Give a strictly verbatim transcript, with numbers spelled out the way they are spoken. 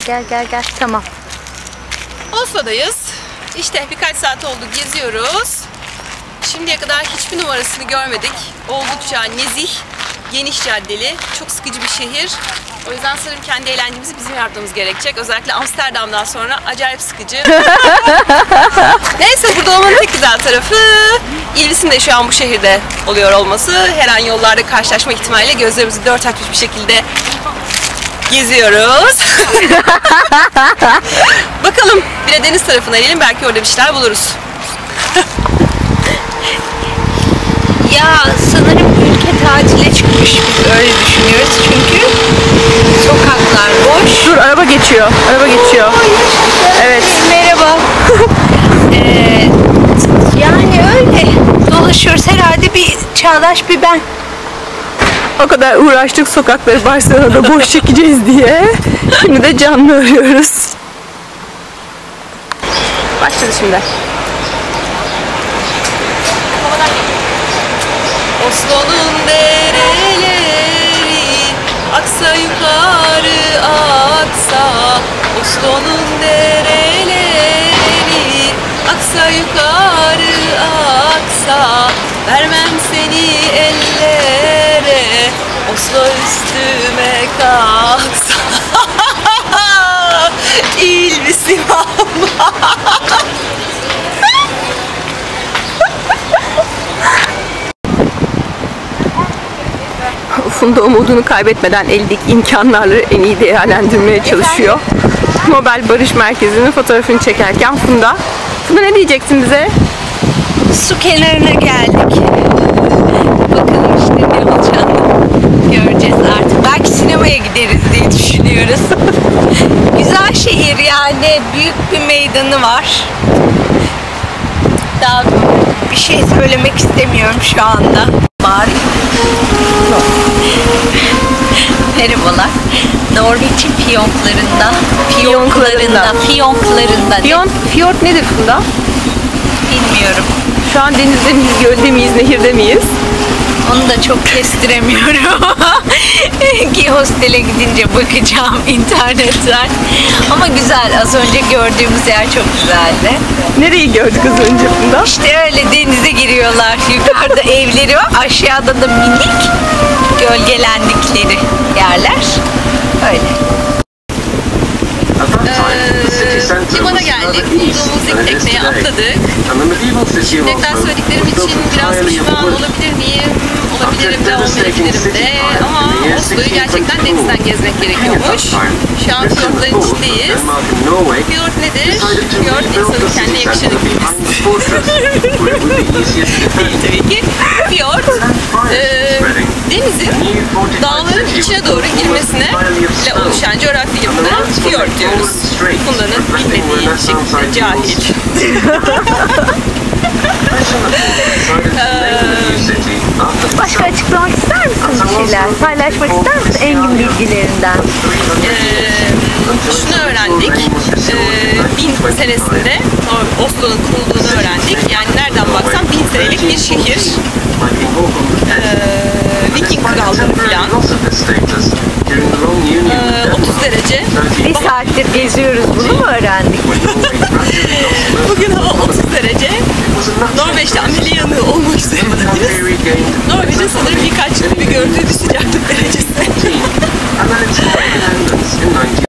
Gel gel gel, tamam. Oslo'dayız. İşte birkaç saat oldu, geziyoruz. Şimdiye kadar hiçbir numarasını görmedik. Oldukça nezih, geniş caddeli, çok sıkıcı bir şehir. O yüzden sanırım kendi eğlencemizi bizim yapmamız gerekecek. Özellikle Amsterdam'dan sonra acayip sıkıcı. Neyse, burada olmanın tek güzel tarafı İlvis'in de şu an bu şehirde oluyor olması. Her an yollarda karşılaşma ihtimaliyle gözlerimizi dört açmış bir şekilde geziyoruz. Bakalım, bir de deniz tarafına inelim, belki orada bir şeyler buluruz. Ya sanırım ülke tatile çıkmış, biz öyle düşünüyoruz çünkü sokaklar boş. Dur, araba geçiyor, araba geçiyor. Evet. Merhaba. ee, yani öyle dolaşıyoruz, herhalde bir Çağdaş bir ben. O kadar uğraştık sokakları Barcelona'da boş çekeceğiz diye. Şimdi de canlı arıyoruz. Başladı şimdi. Oslo'nun dereleri aksa yukarı aksa. Oslo'nun dereleri aksa yukarı aksa. Vermem seni ellere, Oslo üstüme kalksa. İlvis'im ama. Funda umudunu kaybetmeden eldeki imkanlarla en iyi değerlendirmeye çalışıyor. Nobel Barış Merkezi'nin fotoğrafını çekerken Funda. Funda, ne diyeceksin bize? Su kenarına geldik. Bakalım işte ne olacağını göreceğiz artık. Belki sinemaya gideriz diye düşünüyoruz. Güzel şehir yani. Büyük bir meydanı var. Daha bir şey söylemek istemiyorum şu anda. Var. Merhabalar. Norveç'in fiyonklarında, fiyonklarında, fiyonklarında. Fiyon, fiyort nedir Funda? Bilmiyorum. Şu an denizde miyiz, gölde miyiz, nehirde miyiz? Onu da çok kestiremiyorum. Ki hostele gidince bakacağım internetten. Ama güzel. Az önce gördüğümüz yer çok güzeldi. Nereyi gördük az önce Funda? İşte öyle denize giriyorlar. Yukarıda evleri var. Aşağıda da minik gölgelendikleri yerler. Öyle. Ee, limana geldik. Bulduğumuz ilk tekneye atladık. Şimdilikten söylediklerim için biraz pişman olabilir miyim? Olabilirim de, olmayabilirim de. Ama Oslo'yu gerçekten denizden gezmek gerekiyormuş. Şu an fiyortların içindeyiz. Fiyort nedir? Fiyort insanın kendine yakışanı bilmesi. Değil tabii ki. Fiyort, e, denizin dağların içine doğru girmesine ile oluşan coğrafi yapıda fiyort diyoruz. Funda'nın bilmediği şekilde cahil. Başka açıklamak ister misin bir şeyler? Paylaşmak ister misin Engin bilgilerinden? Ee, şunu öğrendik. Ee, bin senesinde Oslo'nun kurulduğunu öğrendik. Yani nereden baksan bin senelik bir şehir. Ee, Viking krallığı falan. Ee, otuz derece. Bir saattir geziyoruz, bunu mu öğrendik? Bugün hava otuz derece. Norveç'te ameli